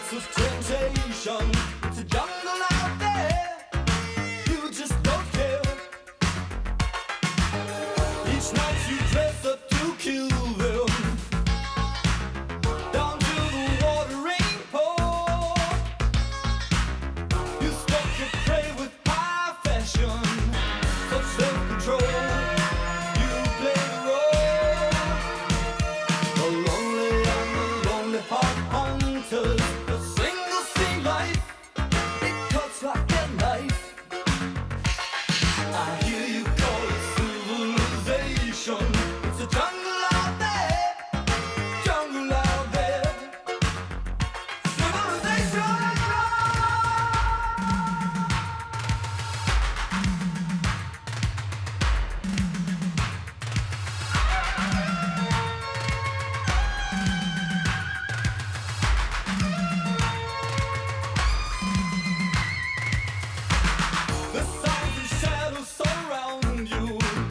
nights of temptation. It's a jungle out there, you just don't care. Each night you dress up to kill them, down to the watering pole. You stalk your prey with high fashion, such self-control. You play the role, the lonely and the lonely heart hunters. A single scene life, it cuts like a knife. I hear you call it civilization. It's a jungle out there, jungle out there. Civilization. The signs and shadows surround you.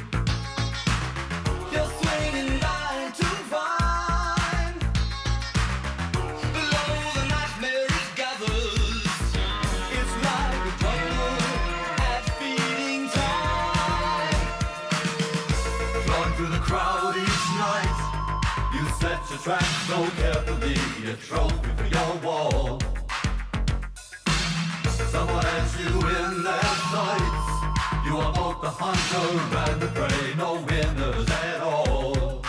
You're swinging line to vine. Below the nightmare it gathers. It's like a jungle at feeding time. Drawn through the crowd each night, you set your trap so carefully, a trophy for your wall. Someone has you in their sights. You are both the hunter and the prey, no winners at all.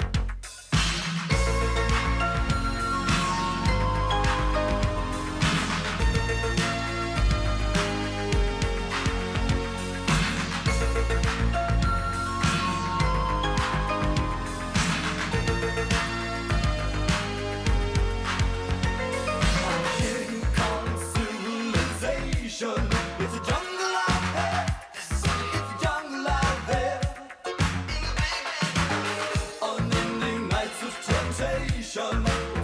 I hear you calling civilization. It's a jungle out there. It's a jungle out there. Unending nights of temptation.